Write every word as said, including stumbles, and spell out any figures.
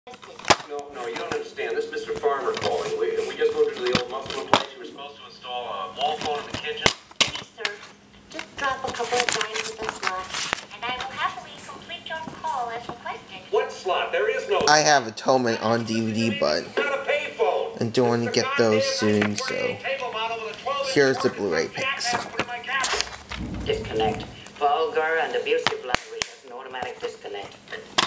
No, no, you don't understand. This is Mister Farmer calling. We, we just moved into the old muffler place. We were supposed to install a wall phone in the kitchen. Please, sir, just drop a couple of dimes in the slot, and I will happily complete your call as requested. What slot? There is no. I have Atonement on D V D, but Not a payphone. I'm doing to get those soon, so here's the Blu-ray pics. Disconnect. Vulgar and abusive language has an automatic disconnect.